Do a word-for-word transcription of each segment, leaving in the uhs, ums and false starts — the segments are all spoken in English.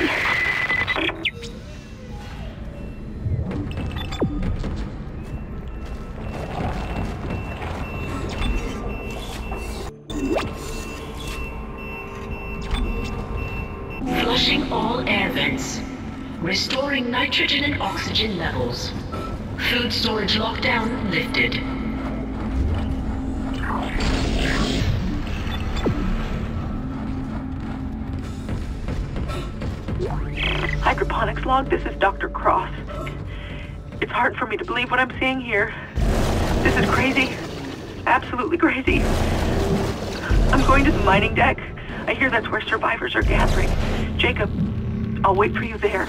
on. Flushing all air vents. Restoring nitrogen and oxygen levels. Food storage lockdown lifted. Hydroponics log, this is Doctor Cross. It's hard for me to believe what I'm seeing here. This is crazy. Absolutely crazy. I'm going to the mining deck. I hear that's where survivors are gathering. Jacob, I'll wait for you there.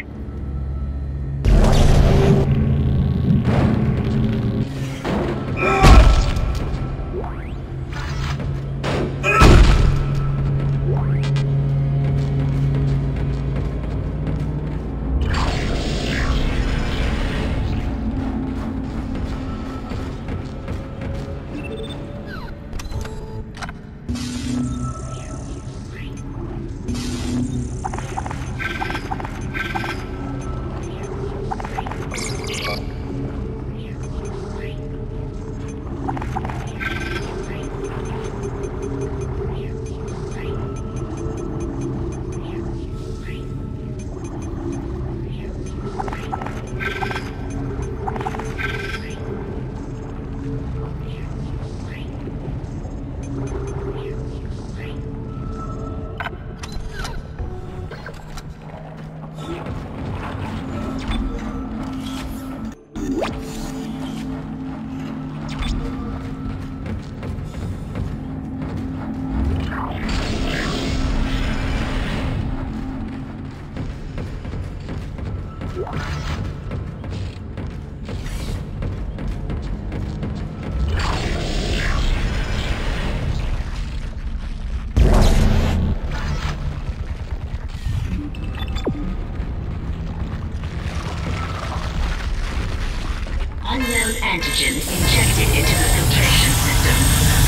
Unknown antigen injected into the filtration system.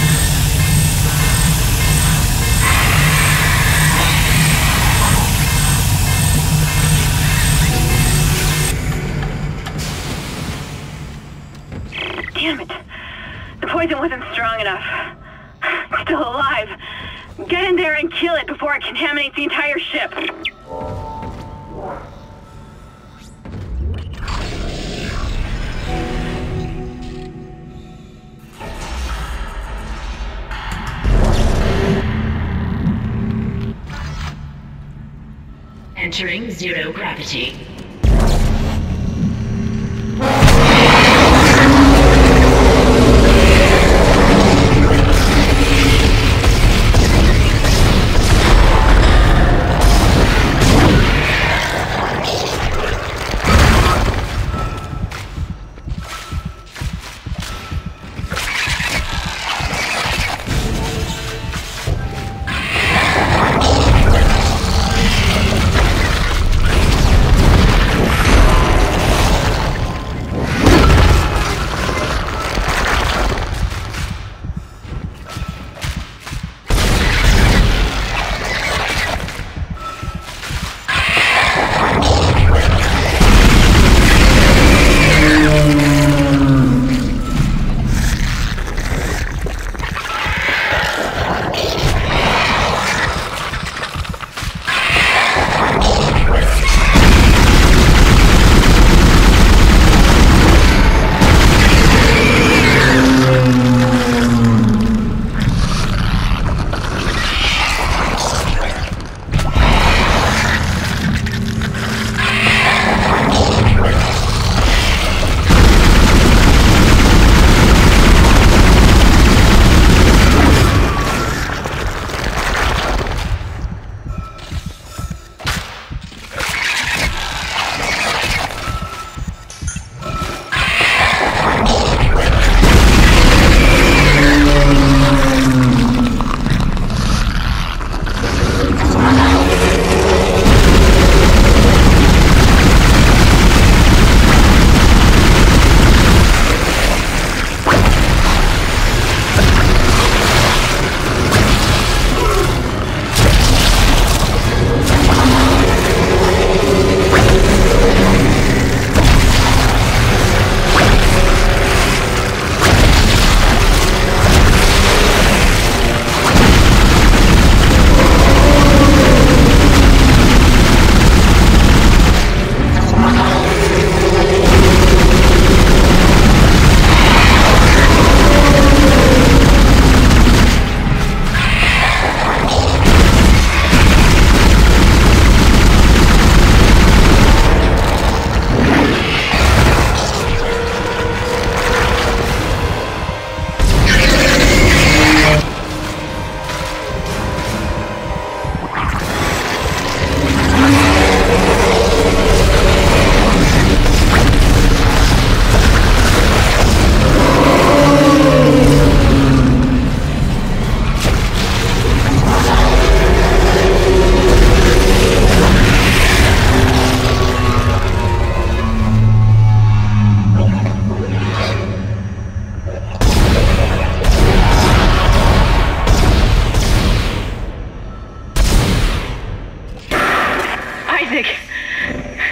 Damn it. The poison wasn't strong enough. It's still alive. Get in there and kill it before it contaminates the entire ship. Entering zero gravity.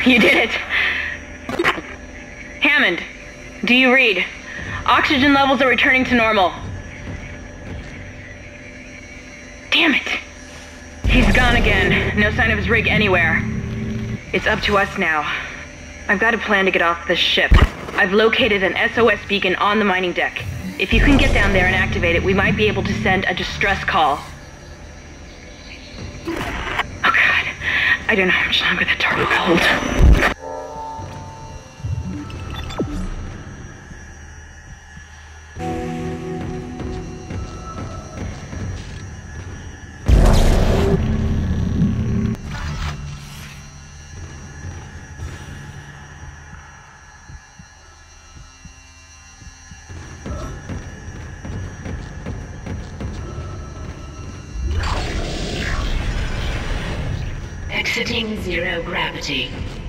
You did it. Hammond, do you read? Oxygen levels are returning to normal. Damn it. He's gone again. No sign of his rig anywhere. It's up to us now. I've got a plan to get off this ship. I've located an S O S beacon on the mining deck. If you can get down there and activate it, we might be able to send a distress call. Oh god. I don't know how much longer that door will hold. Exiting zero gravity.